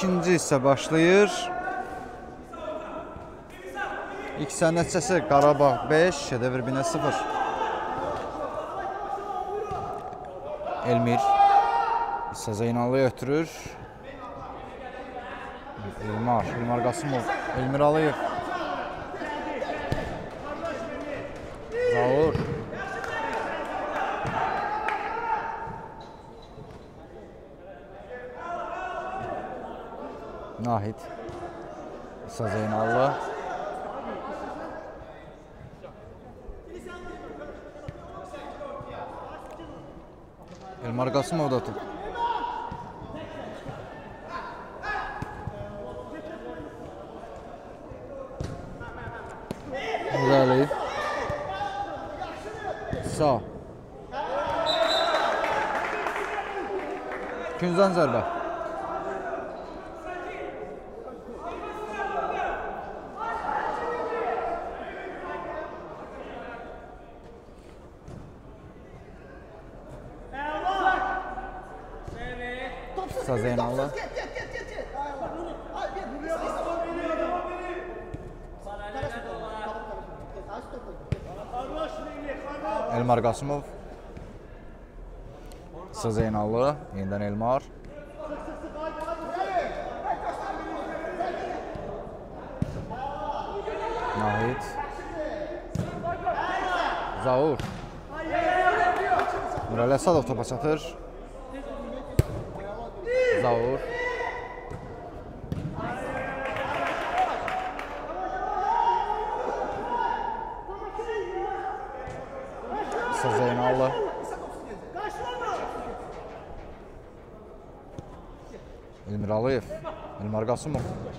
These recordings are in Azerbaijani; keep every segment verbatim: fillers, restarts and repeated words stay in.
ikinci hissə başlayır. İlk hissə nəticəsi Qarabağ beş, Şedevr bir sıfır. Elmir İsa Zeynallıya ötürür. Elmar, Elmar Qasımov, Elmir Aliyev. Zaur. Nahid. İsa Zeynallı. Elmar Qasımov da top. Müzəliyev. Sağ. Künzən zərbə. İsa Zeynallı. Elmar Qasımov. İsa Zeynallı. Yenidən Elmar. Nahid. Zaur. Nurəli Əsadov topa çatır. Zaur. İsa Zeynallı. Elmir Aliyev. Elmar Qasımov.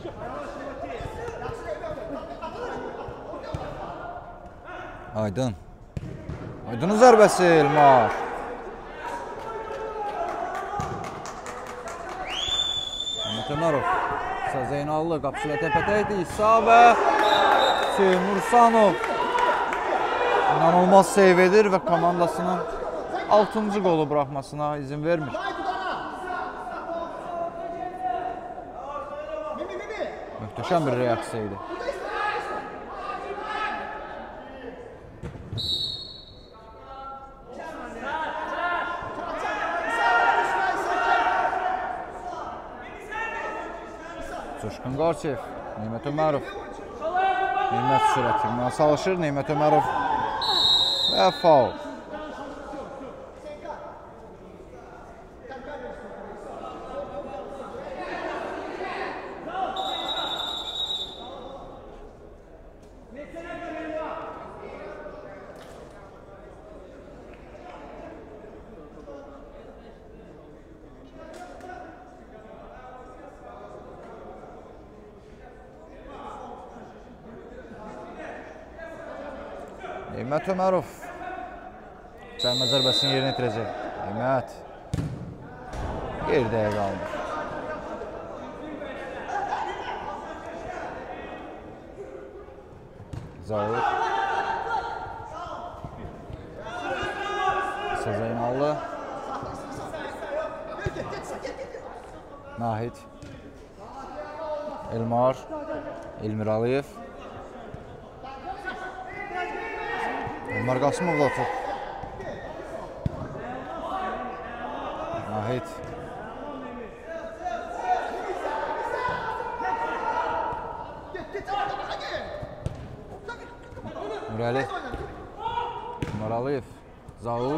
Aydın. Aydın'ın zərbəsi Elmar. Ömərov. İsa Zeynallı qapısıyla təpətəydi. İsa və Seymur Sanov inanılmaz seyv edir və komandasının altıncı qolu buraxmasına izin vermir. Möhtəşəm bir reaksiya idi. Coşqun Qarçev, Neymət Ömərov. Neymət sürətindən çalışır, Neymət Ömərov və faul. Neymət Ömərov cərimə zərbəsini yerinə yetirəcək. Neymət geridə qaldı. Zaur. İsa Zeynallı. Nahid. Elmar. Elmir Aliyev. Elmar Qasımov da top. Nahid. Nurəli. Elmar Aliyev. Zaur.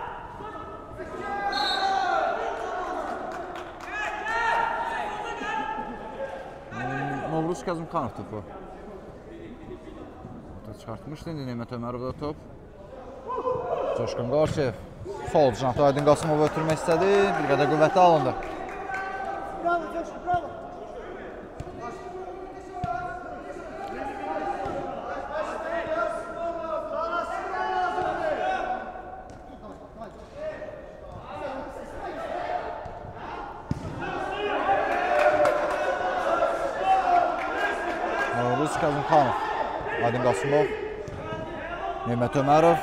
Novruz Kazımxanov topu. Çıxartmışdı indi Neymət Ömərov da top. Coşqun Qarçev. Sol cinahda Aydın Qasımovu ötürmək istədi. Bir qədər qüvvətli alındı. Bravo, Coşqun, bravo. Novruz Kazımxanov. Aydın Qasımov. Neymət Ömərov.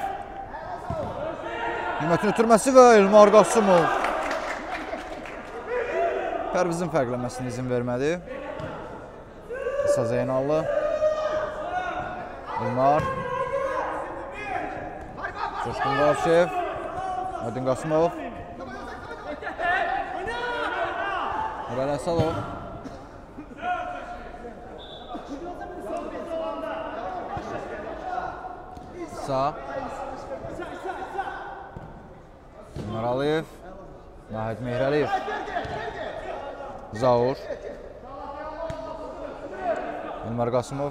Neymətin ötürməsi və Elmar Qasımov. Pərvizin fərqlənməsinə izin vermədi. İsa Zeynallı. Elmar. Coşqun Qarşıyev. Aydın Qasımov. Nurəli Əsalov. İsa. Ömər Aliyev. Nahid Mehrəliyev. Zaur. Elmar Qasımov.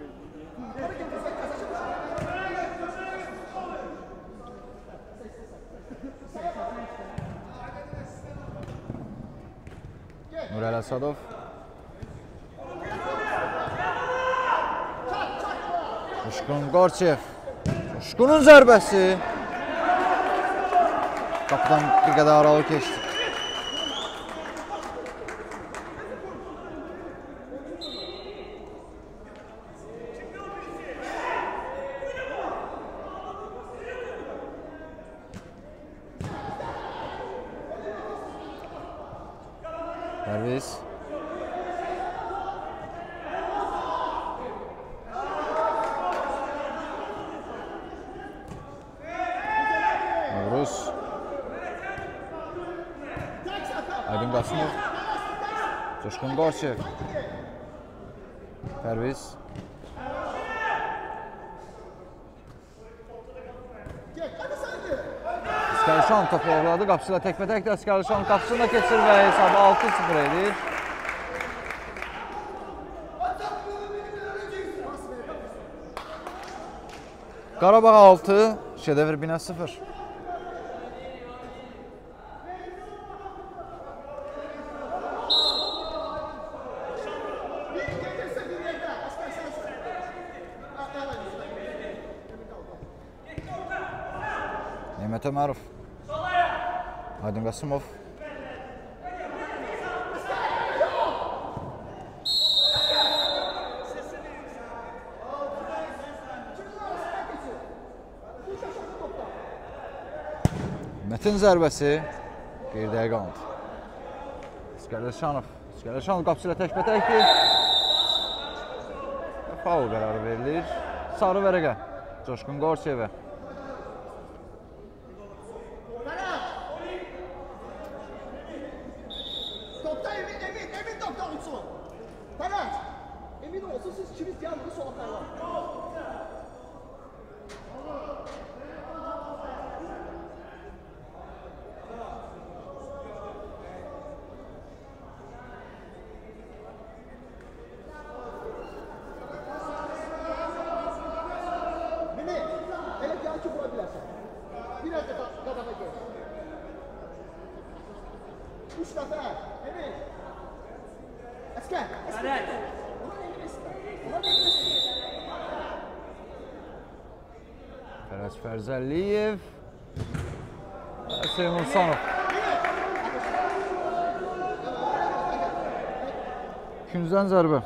Nurəli Əsadov. Coşqun Qarçev. Coşqunun zərbəsi. Qapıdan bir qədər aralı keçdi. Pərviz. Novruz. Aydın Qasımov. Coşqun Qarşıyev. Pərviz. Əsgərişan topu uğradı. Qapısıyla təkbətəkdir. Əsgərişan qapısını da keçir və hesabı altı sıfır edir. Qarabağ altı, Şedevr Binə sıfır. Nemət Ömərov. Aydın Qasımov. Metin zərbəsi qeyriyə qaldı. İskəndərşanov. İskəndərşanov qapısıyla təkbətəkdir. Faul qərarı verilir. Sarı vərəqə Coşqun Qarçıyevə. Topta Emin, Emin, Emin topta uçsun. Talat, Emin olsun siz ikiniz yanında sola kaylar. Mehmet, hele yan ki bulabilirsin. Biraz da kadama gel. Üç defa, Emin. Asker, asker. Ulan Emin ister. Ulan Emin ister. Fərəz Fərzəliyev. Hüseyin Ursanov. İkinciden zərbə.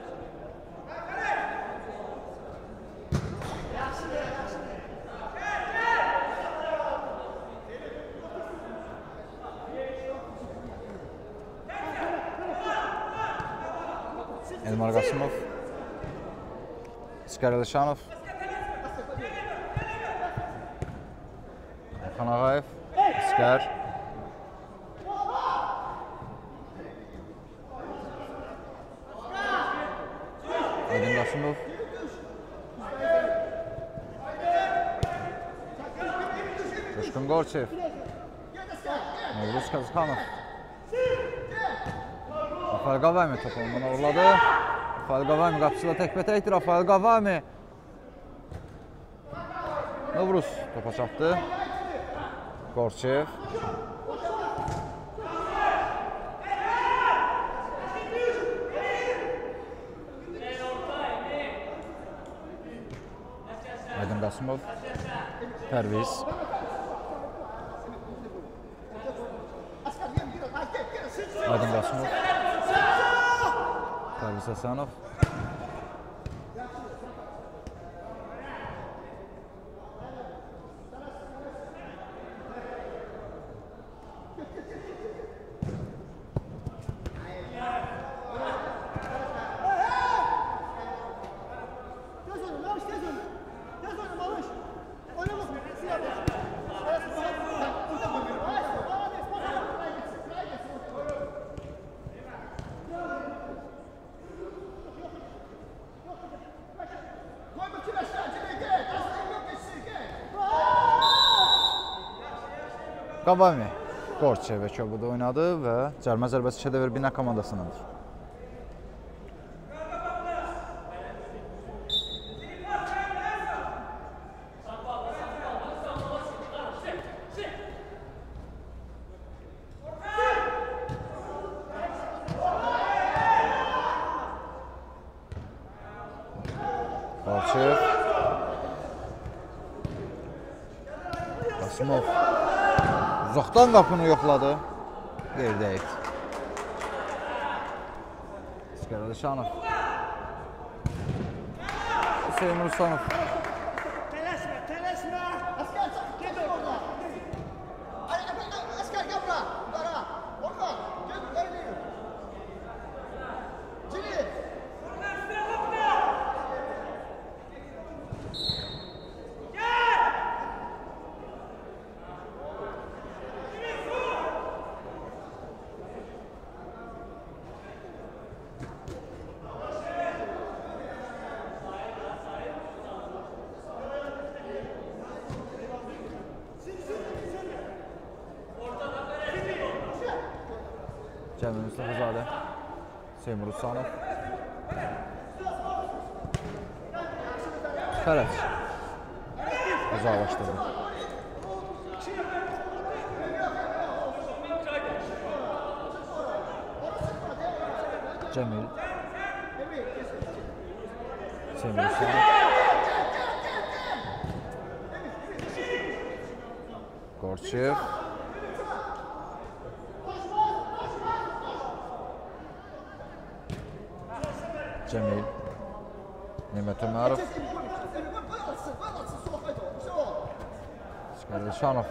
Elmar Qasımov. İskər Əlişanov. Orxan Ağayev. İskər. Aydın Qasımov. Coşqun Qarçıyev. Novruz Kazıxanov. Rafael Qavami topu ondan uğurladı. Rafael Qavami qapısıyla təkbətəkdir. Rafael Qavami. Novruz topa çatdı. Qarçıyev. Aydın Qasımov. Pərviz. Aydın Qasımov. Pərviz Həsənov. Qavami Qorçev ekibi oynadı və cərimə zərbəsi ikidə bir Bina komandasındandır. Qorçev Qasımov uzaqdan qapını yoxladı. Qeydəyik. İskər Alişanov Hüseyin Ruslanov Tələsmə, tələsmə. Əskər çıx, get orada. Əskər gəl bura, qara. Orxan, get öyrəyim. Cili. Cəmil Mustafazadə Hüseyin Ruslanov Fərəc uzaqlaşdırdı. Cəmil Hüseyin Ruslanov Qorçev Cəmil Nemət Ömərov İskər Alişanov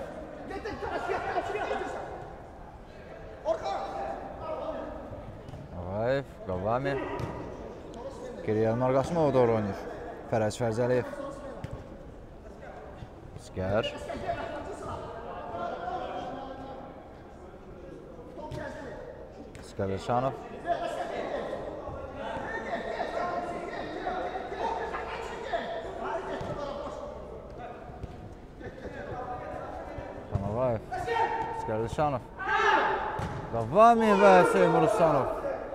Ağayev Qavami geriyə Elmar Qasımova doğru oynayır. Fərəc Fərzəliyev İskər İskər Alişanov İskər Alişanov Qavami və Hüseyin Ruslanov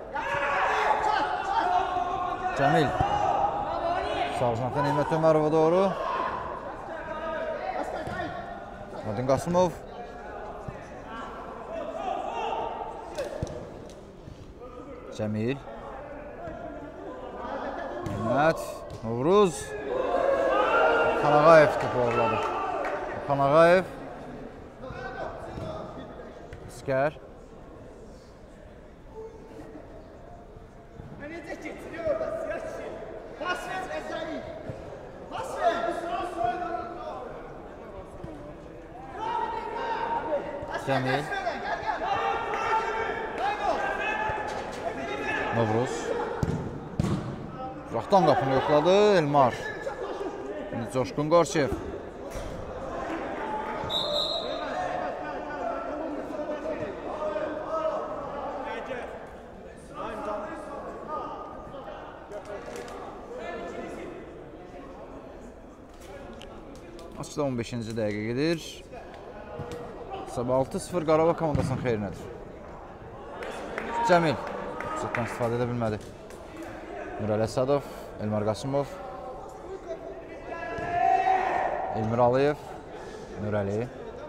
Cəmil Sarjantə Nemət Ömərova doğru Adin Qasımov Cəmil Nemət Novruz Orxan Ağayev topu uğurladı. Orxan Ağayev İskər Cəmil Novruz uzaqdan qapını yoxladı. Elmar Coşqun Qorçev Maçda on beşinci dəqiqə gedir. Sabah altı sıfır Qarabağ komandasının xeyrinədir. Cəmil fürsətdən istifadə edə bilmədi. Nurəli Əsadov, Elmar Qasımov, Elmir Aliyev, Nurəli,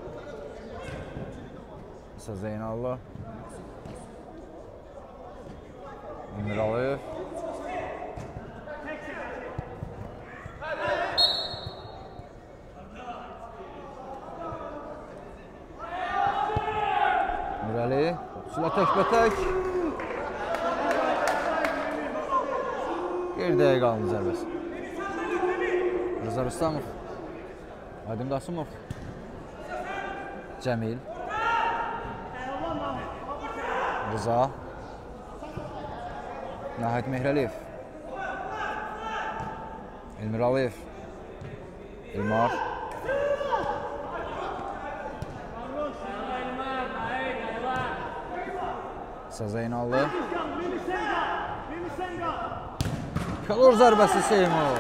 İsa Zeynallı, Elmir Aliyev, Nurəli, Sula tək-bətək. Geridə qaldı zərbəsi. Rıza Rüstəmov, Adin Qasımov, Cəmil, Rıza, Nəhayət Mehrəliyev, Elmir Aliyev, Elmar, İsa Zeynallı, Kalor zərbəsi Seymur.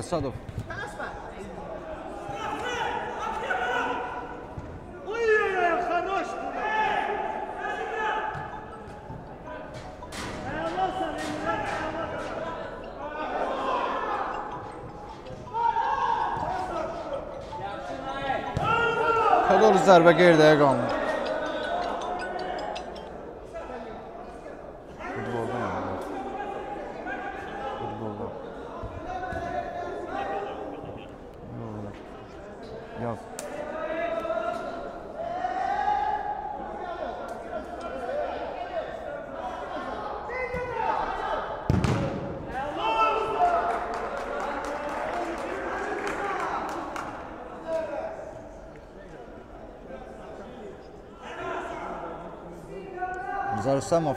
Əsadov. Tələsmə. Fedorov zərbə geriyə qaldı. Futbolda mı? Futbolda. Yox. Zarsamov.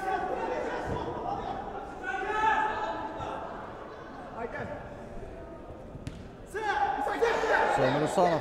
Semir Usanov.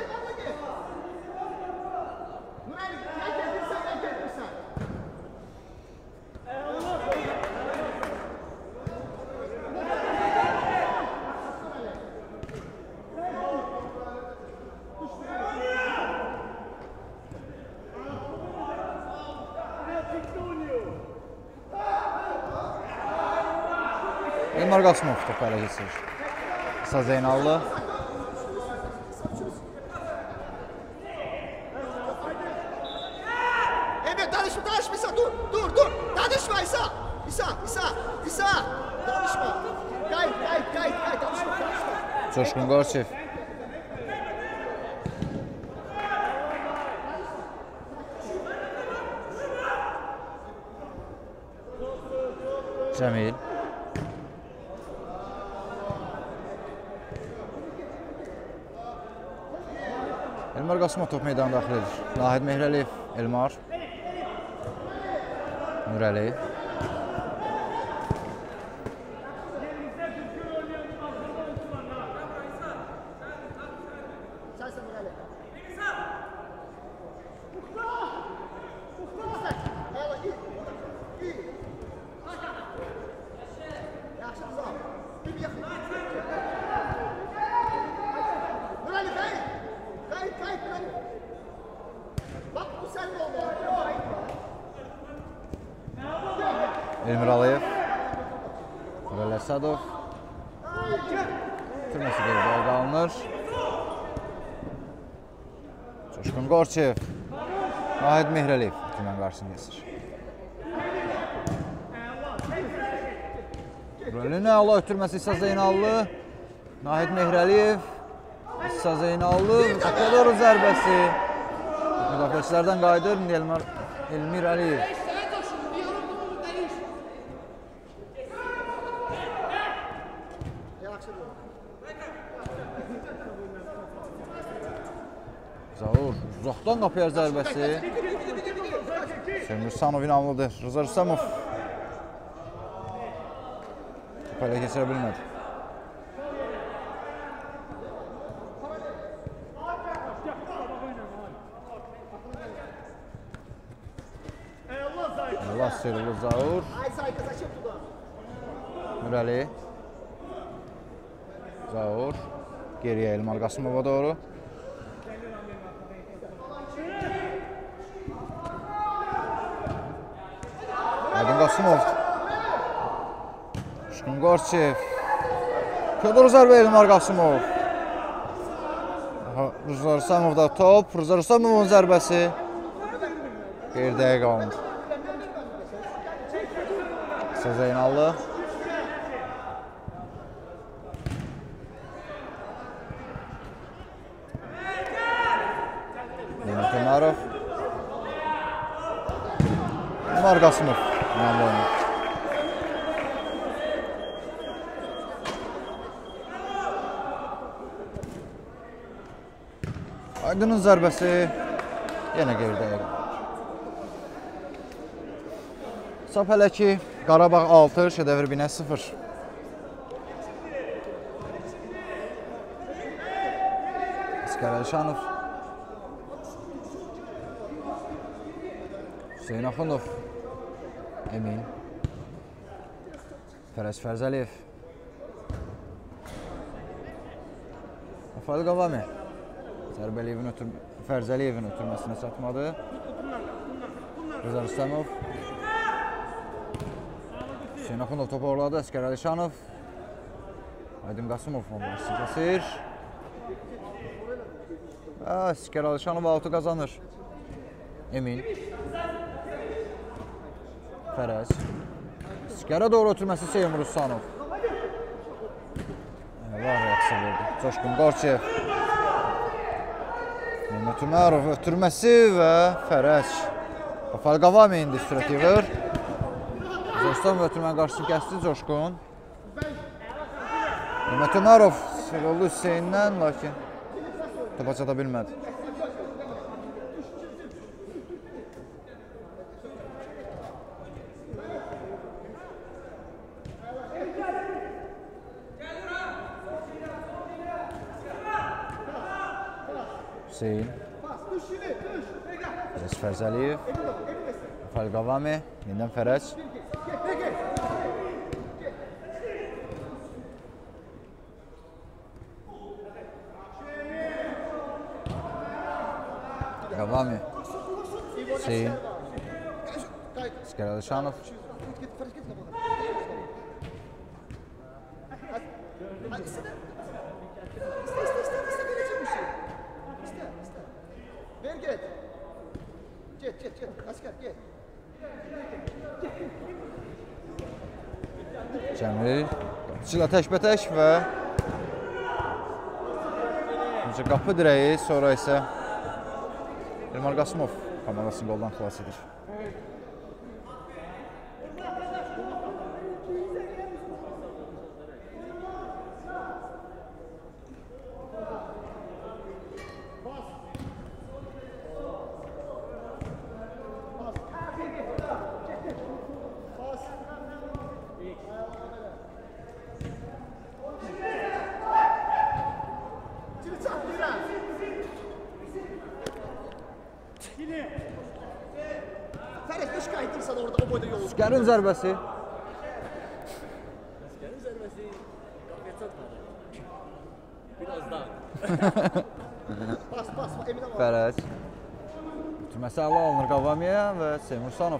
Elmar Qasımov topu ələ keçirir. İsa Zeynallı. Evet, danışma, danışma İsa, dur, dur, dur. Danışma İsa. İsa, İsa, İsa. Danışma. Kayıt, kayıt, kayıt, kayıt, danışma, danışma. Coşkun Qorçev. Cəmil. Elmar Qasımov top meydanı daxil edir. Nahid Mehrəliyev, Elmar. Nurəli. Sensin Nurəli. Evet, iyi, iyi. Yaxşı, güzel. Bir yaxın. Nurəli, kayıt. Kayıt, kayıt, Nurəli. Bak, bu senin olmalı. Elmir Alayev. Nurəli Əsadov. Türməsi geridə qalınır. Coşkun Qorçev. Nahid Mehrəliyev Türmən qarşısını keçir. Nurəli əla ötürməsi İsa Zeynallı. Nahid Mehrəliyev. İsa Zeynallı. Fedorov zərbəsi. Müdafiəçilərdən qayıdır. Elmar Elmir Əliyev. Zaur uzaqdan qapıya zərbəsi. Semir Usanov inamlıdır. Rıza Rüstəmov topu ələ keçirə bilmədi. Allah Serulu Zaur. Nurəli. Zaur. Geriyə Elmar Qasımova doğru. Aydın Qasımov. Coşkun Qorçev. Fedorov zərbə Elmar Qasımov. Rıza Rüstəmovda top. Rıza Rüstəmovun zərbəsi. Geriyə qalındı. İsa Zeynallı. Mehmet Ömərov. Elmar Qasımov. Məmnun olunur. Aydın'ın zərbəsi yenə geridə qalır. Sap hələ ki Qarabağ altı, Şədəvr Binə sıfır. İskər Əlişanov. Hüseyin Axundov. Emin. Fərəz Fərzəliyev. Rafael Qavami. Zərbəliyevin ötür Fərzəliyevin ötürməsinə çatmadı. Rıza Rüstəmov. Hüseyin Axundov topu uğurladı. Əskər Əlişanov. Aydın Qasımov onları kəsir. Əskər Əlişanov altı qazanır. Emin. Fərəz. Əskərə doğru ötürməsi Seymur Ustanov. Var reaksiya verdi. Coşqun Qorçev. Mehmet Umarov ötürməsi və Fərəz. Rafael Qavami indi sürət yığır. Rüstəm ötürmənin qarşısını kəsdi Coşqun. Mehmet Umarov oldu Hüseyndən, lakin topa çata bilmədi. Hüseyin. Fərəz Fərzəliyev. Rafael Qavami. Yeniden Fərəz. Qavami. Hüseyin. Əskər Əlişanov. Ver get. Get, get, get. Asker, get. Cəmil. Qapıcıyla təkbətək və qapı dirəyi, sonra isə Elmar Qasımov komandasını qoldan xilas edir. Əskərin zərbəsi. Əskərin zərbəsi qapıya çatmadı. Biraz daha. Bas, bas, Emin Amal. Fərəz. Ötürməsi əla alınır Qavamiyə və Seymur Ustanov.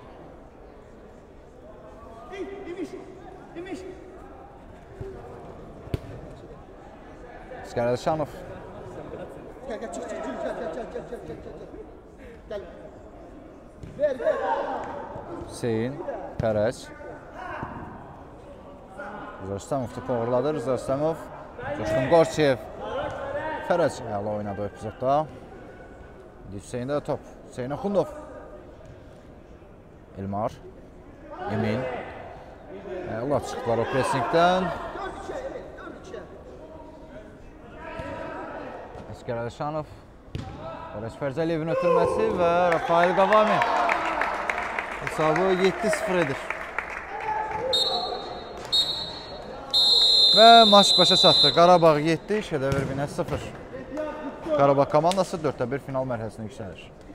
Əskər Əlişanov. Gel, gel, çık, çık, çık, gel, gel, gel, gel, gel, gel. Gel. Ver, ver. Hüseyin, Fərəz. Rıza Rüstəmov topu uğurladı. Rıza Rüstəmov. Coşqun Qorçev. Fərəz əla oynadı epizodda. Hüseyində də top. Hüseyin Axundov. Elmar. Emin. Əla çıxdılar o pressingdən. Əskər Əlişanov. Fərəz Fərzəliyevin ötürməsi və Rafael Qavami. Hesabı yeddi sıfır edir. Və maç başa çatdı. Qarabağ yeddi, Şədəvər Binəs sıfır. Qarabağ komandası dörddə bir final mərhələsinə yüksəlir.